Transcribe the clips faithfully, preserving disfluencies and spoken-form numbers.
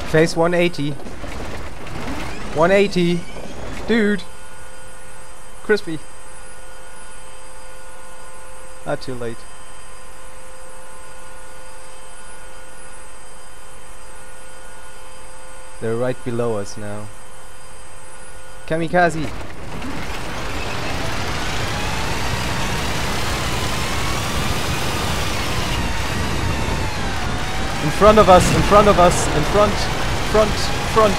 Face one eighty. one eighty. Dude. Crispy. Not too late. They're right below us now. Kamikaze! In front of us, in front of us, in front, front, front.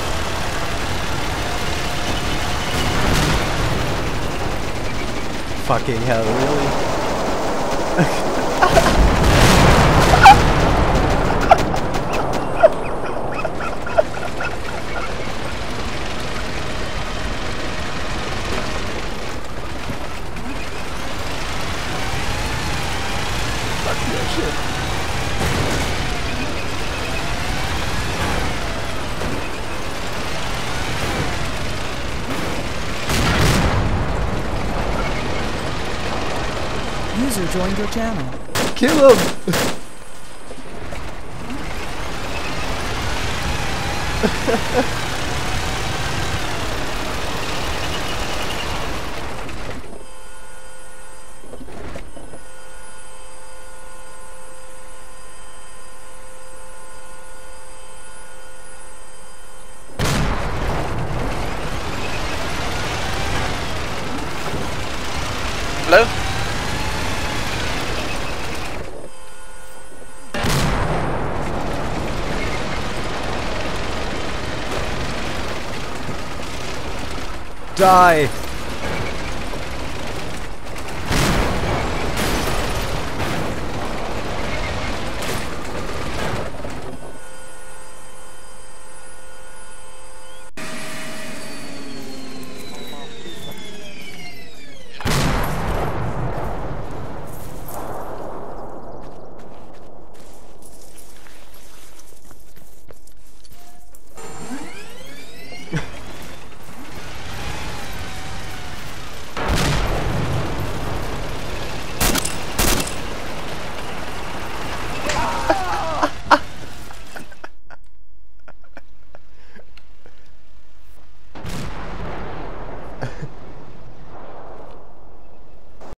Fucking hell, really? Fuck yeah, shit. User joined your channel. Kill him! Hello? Die!